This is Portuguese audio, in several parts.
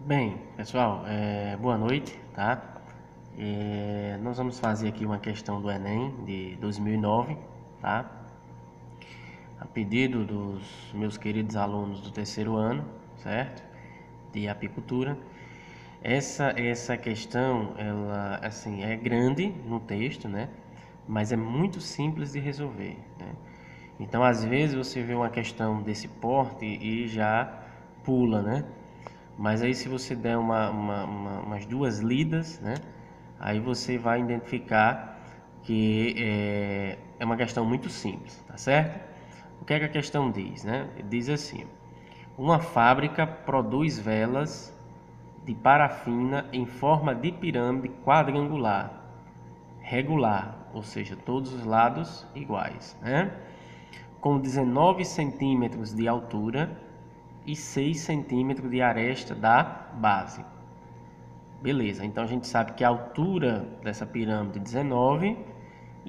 Bem, pessoal, boa noite, tá? Nós vamos fazer aqui uma questão do Enem de 2009, tá? A pedido dos meus queridos alunos do terceiro ano, certo? De apicultura. Essa questão, ela, assim, é grande no texto, né? Mas é muito simples de resolver, né? Então, às vezes, você vê uma questão desse porte e já pula, né? Mas aí se você der umas duas lidas, né? Aí você vai identificar que é uma questão muito simples, tá certo? O que é que a questão diz, né? Diz assim: uma fábrica produz velas de parafina em forma de pirâmide quadrangular, regular, ou seja, todos os lados iguais, né? Com 19 centímetros de altura e 6 centímetros de aresta da base. Beleza, então a gente sabe que a altura dessa pirâmide é 19 e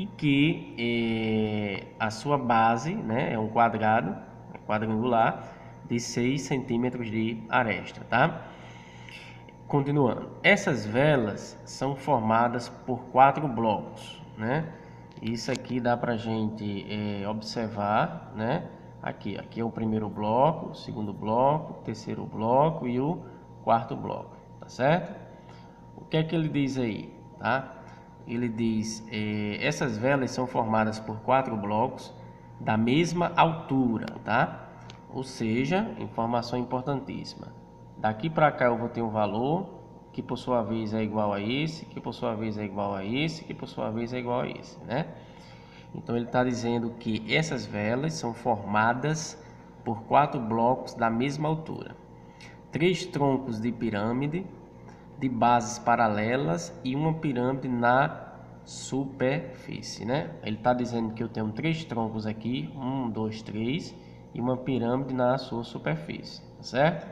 que a sua base, né, é um quadrado, quadrangular, de 6 centímetros de aresta, tá? Continuando, essas velas são formadas por 4 blocos, né? Isso aqui dá pra gente observar, né? Aqui é o primeiro bloco, o segundo bloco, o terceiro bloco e o quarto bloco, tá certo? O que é que ele diz aí, tá? Ele diz, essas velas são formadas por 4 blocos da mesma altura, tá? Ou seja, informação importantíssima. Daqui para cá eu vou ter um valor que por sua vez é igual a esse, que por sua vez é igual a esse, que por sua vez é igual a esse, né? Então ele está dizendo que essas velas são formadas por 4 blocos da mesma altura, 3 troncos de pirâmide de bases paralelas e uma pirâmide na superfície, né? Ele está dizendo que eu tenho 3 troncos aqui, 1, 2, 3, e uma pirâmide na sua superfície, certo?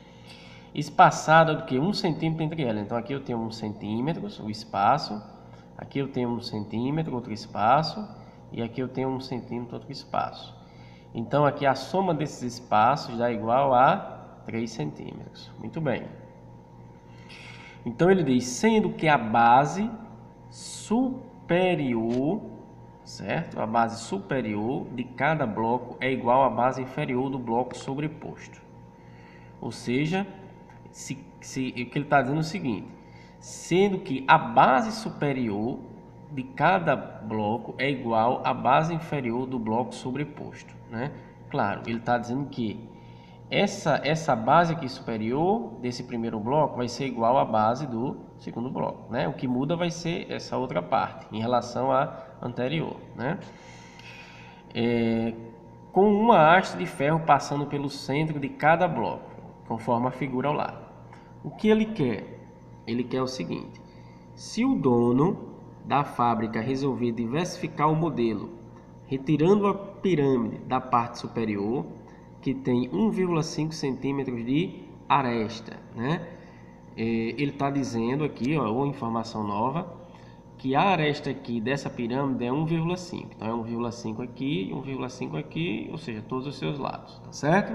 Espaçada do que 1 centímetro entre elas. Então aqui eu tenho 1 centímetro, o espaço. Aqui eu tenho 1 centímetro, outro espaço. E aqui eu tenho 1 centímetro, outro espaço. Então aqui a soma desses espaços dá igual a 3 centímetros. Muito bem. Então ele diz, sendo que a base superior, certo? A base superior de cada bloco é igual à base inferior do bloco sobreposto. Ou seja, o que ele está dizendo é o seguinte: sendo que a base superior de cada bloco é igual à base inferior do bloco sobreposto, né? Claro, ele está dizendo que essa base aqui superior desse primeiro bloco vai ser igual à base do segundo bloco, né? O que muda vai ser essa outra parte em relação à anterior, né? Com uma haste de ferro passando pelo centro de cada bloco, conforme a figura ao lado. O que ele quer? Ele quer o seguinte: se o dono da fábrica resolver diversificar o modelo, retirando a pirâmide da parte superior, que tem 1,5 centímetros de aresta, né? Ele está dizendo aqui, ó, uma informação nova, que a aresta aqui dessa pirâmide é 1,5. Então é 1,5 aqui, 1,5 aqui, ou seja, todos os seus lados, tá certo?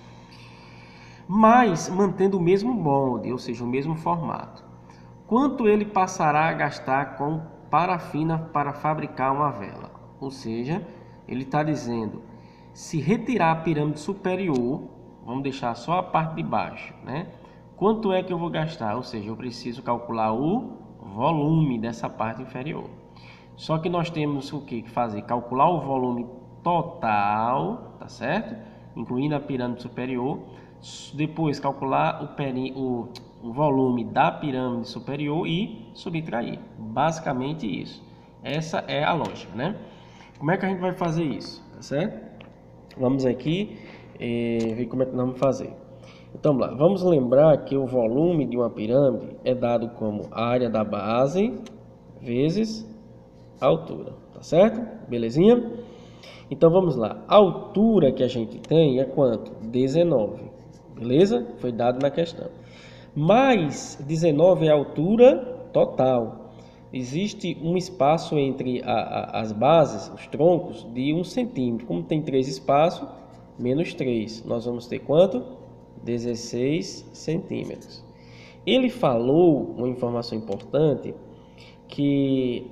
Mas mantendo o mesmo molde, ou seja, o mesmo formato. Quanto ele passará a gastar com parafina para fabricar uma vela? Ou seja, ele está dizendo, se retirar a pirâmide superior, vamos deixar só a parte de baixo, né? Quanto é que eu vou gastar? Ou seja, eu preciso calcular o volume dessa parte inferior. Só que nós temos o que fazer? Calcular o volume total, tá certo? Incluindo a pirâmide superior. Depois calcular o volume da pirâmide superior e subtrair. Basicamente isso. Essa é a lógica, né? Como é que a gente vai fazer isso? Tá certo? Vamos aqui ver como é que nós vamos fazer. Então, vamos lembrar que o volume de uma pirâmide é dado como área da base vezes a altura, tá certo? Belezinha? Então, vamos lá. A altura que a gente tem é quanto? 19, beleza? Foi dado na questão. Mais 19 é a altura total. Existe um espaço entre as bases, os troncos, de 1 centímetro. Como tem 3 espaços, menos 3. Nós vamos ter quanto? 16 centímetros. ele falou uma informação importante, que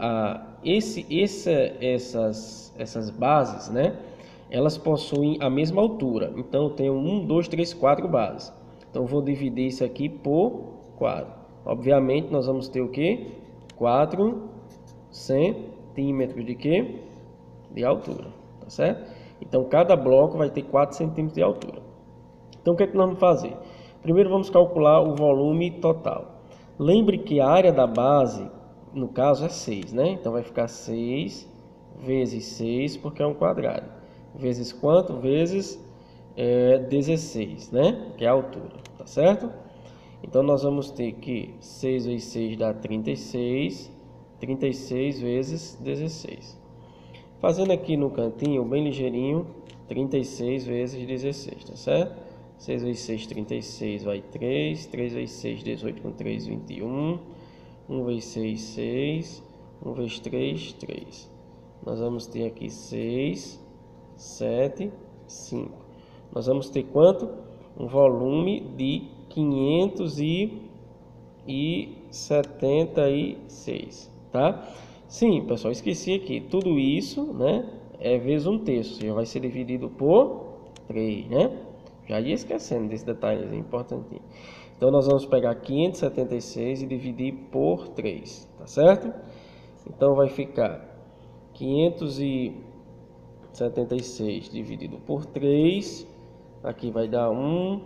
essas bases, né, elas possuem a mesma altura. Então eu tenho 1, 2, 3, 4 bases. Então eu vou dividir isso aqui por 4. Obviamente nós vamos ter o que? 4 centímetros de quê? De altura, tá certo? Então cada bloco vai ter 4 centímetros de altura. Então o que é que nós vamos fazer? Primeiro vamos calcular o volume total. Lembre que a área da base, no caso, é 6, né? Então vai ficar 6 vezes 6, porque é um quadrado. Vezes quanto? Vezes 16, né? Que é a altura, tá certo? Então nós vamos ter que 6 vezes 6 dá 36, 36 vezes 16. Fazendo aqui no cantinho, bem ligeirinho, 36 vezes 16, tá certo? 6 vezes 6, 36, vai 3. 3 vezes 6, 18, com 3, 21. 1 vezes 6, 6. 1 vezes 3, 3. Nós vamos ter aqui 6, 7, 5. Nós vamos ter quanto? Um volume de 576, tá? Sim, pessoal, esqueci aqui. Tudo isso, né, é vezes 1/3, ou seja, vai ser dividido por 3, né? Já ia esquecendo desse detalhe, é importantinho. Então nós vamos pegar 576 e dividir por 3, tá certo? Então vai ficar 576 dividido por 3. Aqui vai dar 1,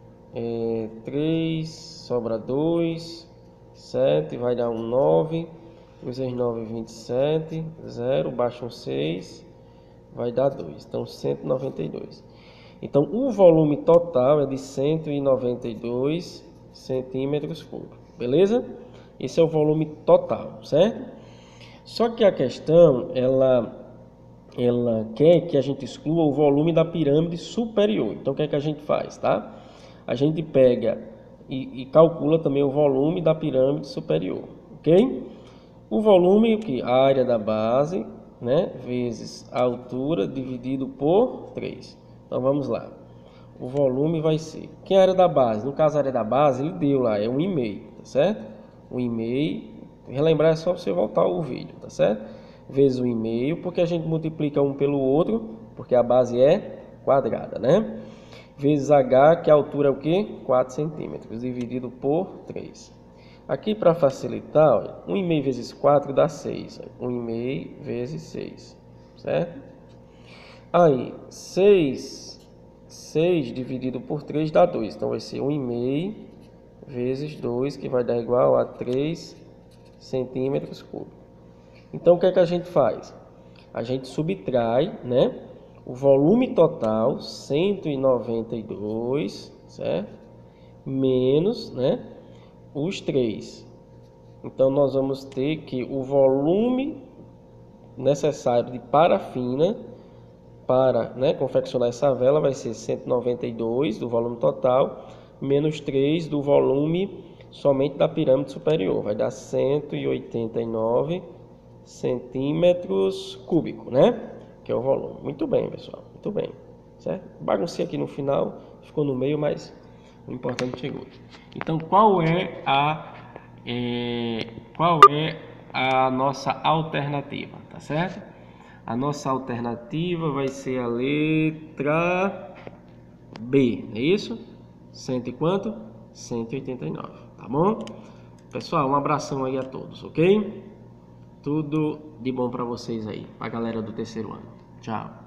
3, sobra 2, 7, vai dar 1, 9. 2 vezes 9, 27, 0, baixa um 6, vai dar 2. Então 192. Então o volume total é de 192 centímetros cúbicos, beleza? Esse é o volume total, certo? Só que a questão, ela quer que a gente exclua o volume da pirâmide superior. Então o que é que a gente faz, tá? A gente pega e calcula também o volume da pirâmide superior, ok? O volume, que a área da base, né, vezes a altura dividido por 3. Então vamos lá. O volume vai ser, que é a área da base? No caso, a área da base, ele deu lá, é 1,5, tá certo? 1,5, relembrar é só você voltar o vídeo, tá certo? Vezes 1,5, porque a gente multiplica um pelo outro, porque a base é quadrada, né? Vezes H, que a altura é o quê? 4 centímetros, dividido por 3. Aqui, para facilitar, olha, 1,5 vezes 4 dá 6. 1,5 vezes 6, certo? Aí, 6 dividido por 3 dá 2. Então, vai ser 1,5 vezes 2, que vai dar igual a 3 centímetros cúbicos. Então, o que é que a gente faz? A gente subtrai, né, o volume total, 192, certo? Menos, né, os 3. Então, nós vamos ter que o volume necessário de parafina para, né, confeccionar essa vela vai ser 192 do volume total, menos 3 do volume somente da pirâmide superior. Vai dar 189 centímetros cúbicos, né? Que é o volume. Muito bem, pessoal. Muito bem. Certo? Baguncei aqui no final, ficou no meio, mas o importante chegou. Então, qual é a nossa alternativa, tá certo? A nossa alternativa vai ser a letra B, é isso? 100 e quanto? 189, tá bom? Pessoal, um abração aí a todos, ok? Tudo de bom para vocês aí, pra galera do terceiro ano. Tchau.